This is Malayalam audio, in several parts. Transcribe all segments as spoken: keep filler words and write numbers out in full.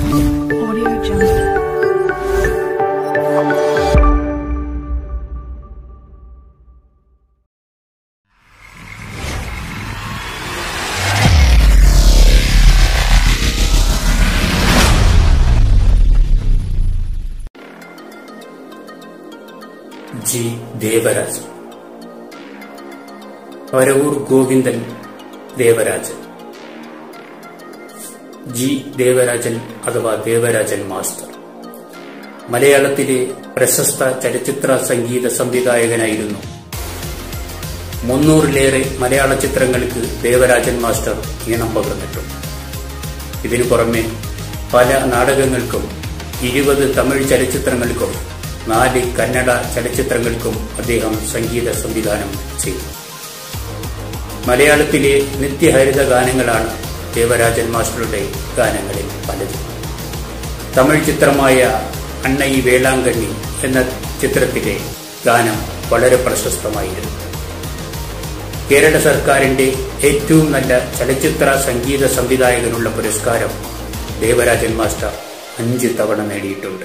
Audio Jungle. G Devarajan. Paravur Govindan Devarajan. G Devarajan അഥവാ ദേവരാജൻ മാസ്റ്റർ മലയാളത്തിലെ പ്രശസ്ത ചലച്ചിത്ര സംഗീത സംവിധായകനായിരുന്നു. മുന്നൂറിലേറെ മലയാള ചിത്രങ്ങൾക്ക് ദേവരാജൻ മാസ്റ്റർ ഈണം പകർന്നിട്ടുണ്ട്. ഇതിനു പുറമെ പല നാടകങ്ങൾക്കും ഇരുപത് തമിഴ് ചലച്ചിത്രങ്ങൾക്കും നാല് കന്നഡ ചലച്ചിത്രങ്ങൾക്കും അദ്ദേഹം സംഗീത സംവിധാനം ചെയ്തു. മലയാളത്തിലെ നിത്യഹരിത ഗാനങ്ങളാണ് ദേവരാജൻ മാസ്റ്ററുടെ ഗാനങ്ങളിൽ പലതും. തമിഴ് ചിത്രമായ അണ്ണൈ വേളാങ്കണ്ണി എന്ന ചിത്രത്തിലെ ഗാനം വളരെ പ്രശസ്തമായിരുന്നു. കേരള സർക്കാരിന്റെ ഏറ്റവും നല്ല ചലച്ചിത്ര സംഗീത സംവിധായകനുള്ള പുരസ്കാരം ദേവരാജൻ മാസ്റ്റർ അഞ്ച് തവണ നേടിയിട്ടുണ്ട്.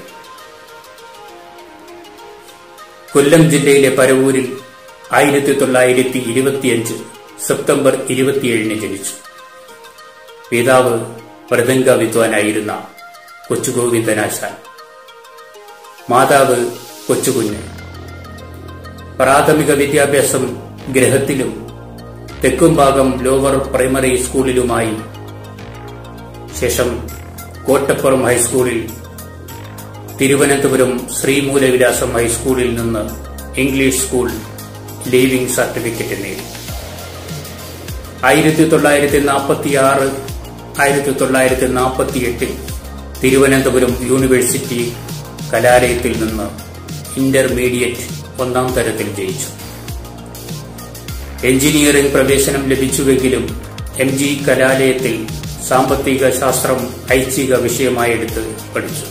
കൊല്ലം ജില്ലയിലെ പരവൂരിൽ ആയിരത്തി തൊള്ളായിരത്തി ഇരുപത്തിയഞ്ച് സെപ്റ്റംബർ ഇരുപത്തിയേഴിന് ജനിച്ചു. പിതാവ് മൃദംഗ വിദ്വാനായിരുന്ന കൊച്ചുഗോവിന്ദനാശാൻ, മാതാവ് കൊച്ചുകുഞ്ഞ്. പ്രാഥമിക വിദ്യാഭ്യാസം ഗൃഹത്തിലും തെക്കുംഭാഗം ലോവർ പ്രൈമറി സ്കൂളിലുമായി. ശേഷം കോട്ടപ്പുറം ഹൈസ്കൂളിൽ, തിരുവനന്തപുരം ശ്രീമൂലവിലാസം ഹൈസ്കൂളിൽ നിന്ന് ഇംഗ്ലീഷ് സ്കൂൾ ലീവിംഗ് സർട്ടിഫിക്കറ്റ് നേടി. ആയിരത്തി തൊള്ളായിരത്തി നാൽപ്പത്തി ആറ് ആയിരത്തി തൊള്ളായിരത്തി നാൽപ്പത്തി എട്ടിൽ തിരുവനന്തപുരം യൂണിവേഴ്സിറ്റി കലാലയത്തിൽ നിന്ന് ഇന്റർമീഡിയറ്റ് ഒന്നാം തരത്തിൽ ജയിച്ചു. എഞ്ചിനീയറിംഗ് പ്രവേശനം ലഭിച്ചുവെങ്കിലും എം ജി കലാലയത്തിൽ സാമ്പത്തിക ശാസ്ത്രം ഐച്ഛിക വിഷയമായെടുത്ത് പഠിച്ചു.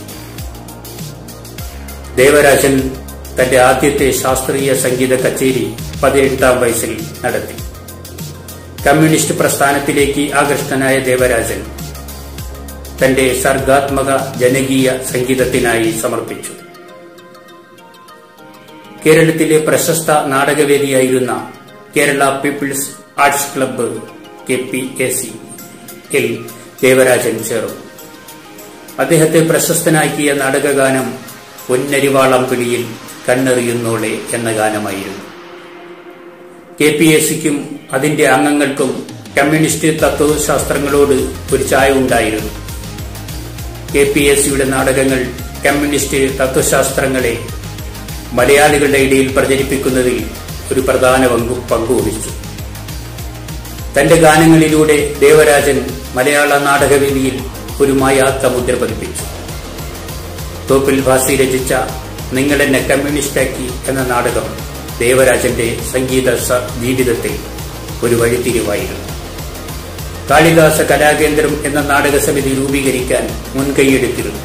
ദേവരാജൻ തന്റെ ആദ്യത്തെ ശാസ്ത്രീയ സംഗീത കച്ചേരി പതിനെട്ടാം വയസ്സിൽ നടത്തി. കമ്മ്യൂണിസ്റ്റ് പ്രസ്ഥാനത്തിലേക്ക് ആകൃഷ്ടനായ ദേവരാജൻ തന്റെ സർഗാത്മക ജനകീയ സംഗീതത്തിനായി സമർപ്പിച്ചു. കേരളത്തിലെ പ്രശസ്ത നാടകവേദിയായിരുന്ന Kerala people's arts club K P A C യിൽ ദേവരാജൻ ചേർന്നു. അദ്ദേഹത്തെ പ്രശസ്തനാക്കിയ നാടകഗാനം പൊന്നരിവാളമ്പിളിയിൽ കണ്ണെറിയുന്നോളെ എന്ന ഗാനമായിരുന്നു. കെ പി എ സിക്കും അതിന്റെ അംഗങ്ങൾക്കും കമ്മ്യൂണിസ്റ്റ് തത്വശാസ്ത്രങ്ങളോട് ഒരു ചായവുണ്ടായിരുന്നു. കെ പി എ സിയുടെ നാടകങ്ങൾ കമ്മ്യൂണിസ്റ്റ് തത്വശാസ്ത്രങ്ങളെ മലയാളികളുടെ ഇടയിൽ പ്രചരിപ്പിക്കുന്നതിൽ ഒരു പ്രധാന പങ്കു പങ്കുവഹിച്ചു. തന്റെ ഗാനങ്ങളിലൂടെ ദേവരാജൻ മലയാള നാടകവേദിയിൽ ഒരു മായാത്ത മുദ്ര പതിപ്പിച്ചു. തോപ്പിൽ ഭാസി രചിച്ച നിങ്ങളെന്നെ കമ്മ്യൂണിസ്റ്റാക്കി എന്ന നാടകം ദേവരാജന്റെ സംഗീത ജീവിതത്തിൽ ഒരു വഴിത്തിരിവായിരുന്നു. കാളിദാസ കലാകേന്ദ്രം എന്ന നാടക സമിതി രൂപീകരിക്കാൻ മുൻകൈയെടുത്തിരുന്നു.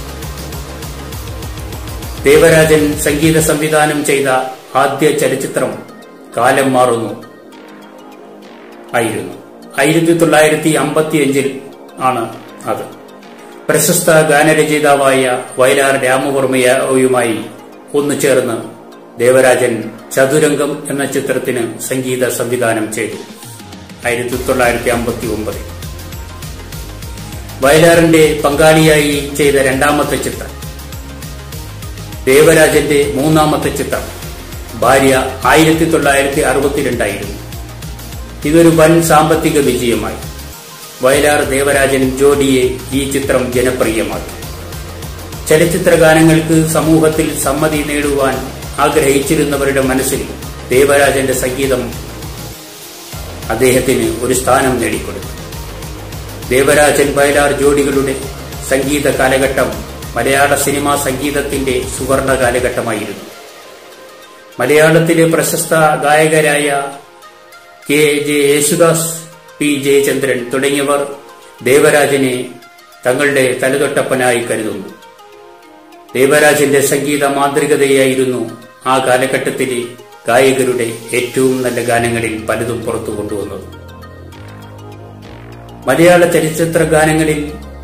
ദേവരാജൻ സംഗീത സംവിധാനം ചെയ്ത ആദ്യ ചലച്ചിത്രം കാലം മാറുന്നു ആയിരുന്നു. ആയിരത്തി തൊള്ളായിരത്തി അമ്പത്തിയഞ്ചിൽ ആണ് അത്. പ്രശസ്ത ഗാനരചയിതാവായ വയലാർ രാമവർമ്മയുമായി ഒന്നു ചേർന്ന് ദേവരാജൻ ചതുരംഗം എന്ന ചിത്രത്തിന് സംഗീത സംവിധാനം ചെയ്തു. ആയിരത്തി തൊള്ളായിരത്തി അമ്പത്തി ഒമ്പതിൽ വയലാറിന്റെ പങ്കാളിയായി ചെയ്ത രണ്ടാമത്തെ ചിത്രം. ദേവരാജന്റെ മൂന്നാമത്തെ ചിത്രം ഭാര്യ ആയിരത്തി തൊള്ളായിരത്തി അറുപത്തിരണ്ടായിരുന്നു. ഇതൊരു വൻ സാമ്പത്തിക വിജയമായി. വയലാർ ദേവരാജൻ ജോഡിയെ ഈ ചിത്രം ജനപ്രിയമാക്കി. ചലച്ചിത്ര ഗാനങ്ങൾക്ക് സമൂഹത്തിൽ സമ്മതി നേടുവാൻ ആഗ്രഹിച്ചിരുന്നവരുടെ മനസ്സിൽ ദേവരാജന്റെ സംഗീതം അദ്ദേഹത്തിന് ഒരു സ്ഥാനം നേടിക്കൊടുത്തു. ദേവരാജൻ വയലാർ ജോഡികളുടെ സംഗീത കാലഘട്ടം മലയാള സിനിമാ സംഗീതത്തിന്റെ സുവർണ കാലഘട്ടമായിരുന്നു. മലയാളത്തിലെ പ്രശസ്ത ഗായകരായ K J Yesudas, P Jayachandran തുടങ്ങിയവർ ദേവരാജനെ തങ്ങളുടെ തലതൊട്ടപ്പനായി കരുതുന്നു. ദേവരാജന്റെ സംഗീത മാന്ത്രികതയായിരുന്നു ആ കാലഘട്ടത്തിലെ ഗായകരുടെ ഏറ്റവും നല്ല ഗാനങ്ങളിൽ പലതും പുറത്തു കൊണ്ടുവന്നത്. മലയാള ചലച്ചിത്ര ഗാനങ്ങളിൽ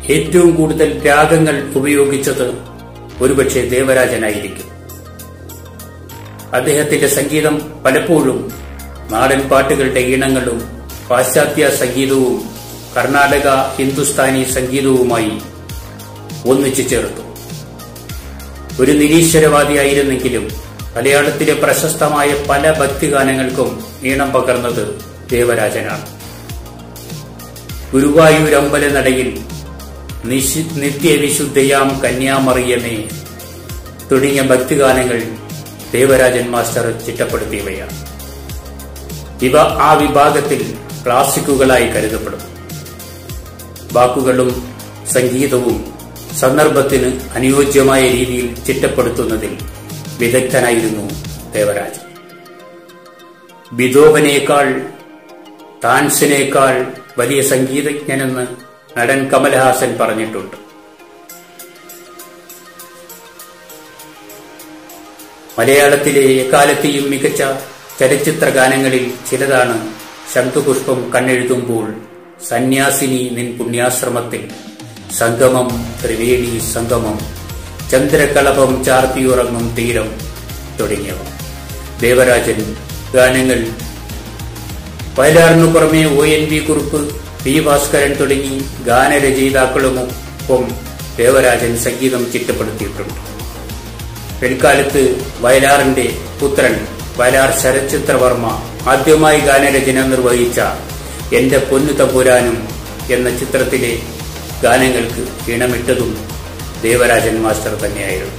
ഏറ്റവും കൂടുതൽ രാഗങ്ങൾ ഉപയോഗിച്ചത് ഒരുപക്ഷെ ദേവരാജനായിരിക്കും. അദ്ദേഹത്തിന്റെ സംഗീതം പലപ്പോഴും നാടൻ പാട്ടുകളുടെ ഈണങ്ങളും പാശ്ചാത്യ സംഗീതവും കർണാടക ഹിന്ദുസ്ഥാനി സംഗീതവുമായി ഒന്നിച്ചു ചേർത്തു. ഒരു നിരീശ്വരവാദിയായിരുന്നെങ്കിലും മലയാളത്തിലെ പ്രശസ്തമായ പല ഭക്തിഗാനങ്ങൾക്കും ഈണം പകർന്നത് ദേവരാജനാണ്. ഗുരുവായൂരമ്പല നടയിൽ നിത്യവിശുദ്ധയാം കന്യാമറിയമേ തുടങ്ങിയ ഭക്തിഗാനങ്ങൾ ദേവരാജൻ മാസ്റ്റർ ചിട്ടപ്പെടുത്തിയവയാണ്. ഇവ ആ വിഭാഗത്തിൽ ക്ലാസിക്കുകളായി കരുതപ്പെടുന്നു. വാക്കുകളും സംഗീതവും സന്ദർഭത്തിന് അനുയോജ്യമായ രീതിയിൽ ചിട്ടപ്പെടുത്തുന്നതിൽ വിദഗ്ധനായിരുന്നു ദേവരാജൻ. ബിതോവനേക്കാൾ താൻസിനേക്കാൾ വലിയ സംഗീതജ്ഞനെന്ന് നടൻ കമൽഹാസൻ പറഞ്ഞിട്ടുണ്ട്. മലയാളത്തിലെ എക്കാലത്തെയും മികച്ച ചലച്ചിത്ര ഗാനങ്ങളിൽ ചിലതാണ് ശംഖുപുഷ്പം കണ്ണെഴുതുമ്പോൾ, സന്യാസിനി നിൻ പുണ്യാശ്രമത്തിൽ, സംഗമം ത്രിവേണി സംഗമം, ചന്ദ്രകളഭം ചാർത്തിയുറങ്ങും തീരം തുടങ്ങിയവ. ദേവരാജൻ ഗാനങ്ങൾ വയലാറിനു പുറമെ O N V Kurup, P Bhaskaran തുടങ്ങി ഗാനരചയിതാക്കളുമൊപ്പം ദേവരാജൻ സംഗീതം ചിട്ടപ്പെടുത്തിയിട്ടുണ്ട്. പിൽക്കാലത്ത് വയലാറിന്റെ പുത്രൻ വയലാർ ശരത്ചന്ദ്രവർമ്മ ആദ്യമായി ഗാനരചന നിർവഹിച്ച എന്റെ പൊന്നു തമ്പുരാനും എന്ന ചിത്രത്തിലെ ഗാനങ്ങൾക്ക് ഈണമിട്ടതും ദേവരാജൻ മാസ്റ്റർ തന്നെയായിരുന്നു.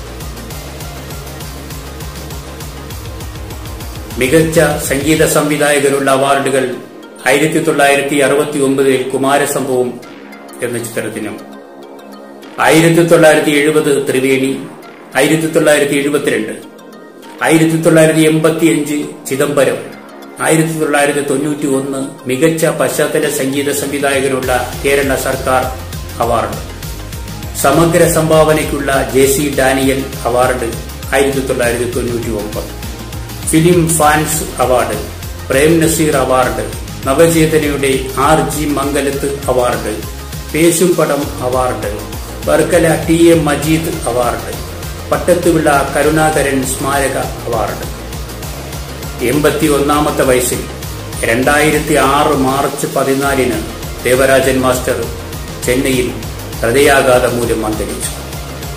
മികച്ച സംഗീത സംവിധായകനുള്ള അവാർഡുകൾ ആയിരത്തി തൊള്ളായിരത്തി അറുപത്തി ഒമ്പതിൽ കുമാരസംഭവം എന്ന ചിത്രത്തിനും, ആയിരത്തി തൊള്ളായിരത്തി എഴുപത് ത്രിവേണി, ആയിരത്തി തൊള്ളായിരത്തി എഴുപത്തിരണ്ട്, ആയിരത്തി തൊള്ളായിരത്തി എൺപത്തി അഞ്ച് ചിദംബരം, ആയിരത്തി തൊള്ളായിരത്തി തൊണ്ണൂറ്റി ഒന്ന് മികച്ച പശ്ചാത്തല സംഗീത സംവിധായകനുള്ള കേരള സർക്കാർ അവാർഡ്, സമഗ്ര സംഭാവനയ്ക്കുള്ള ജെ സി ഡാനിയൽ അവാർഡ് ആയിരത്തി തൊള്ളായിരത്തി തൊണ്ണൂറ്റി ഒമ്പത്, film fans award, Prem Nazir award, നവചേതനയുടെ R G Mangalath award, Pesumpadam award, Varkala T M Majeed award, Pattathuvila Karunakaran സ്മാരക അവാർഡ്. എൺപത്തി ഒന്നാമത്തെ വയസ്സിൽ രണ്ടായിരത്തി ആറ് മാർച്ച് പതിനാലിന് ദേവരാജൻ മാസ്റ്റർ ചെന്നൈയിൽ ഹൃദയാഘാതം മൂലം അന്തരിച്ചു.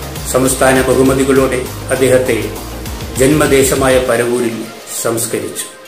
സംസ്ഥാന ബഹുമതികളോടെ അദ്ദേഹത്തെ ജന്മദേശമായ പരവൂരിൽ സംസ്കരിച്ചു.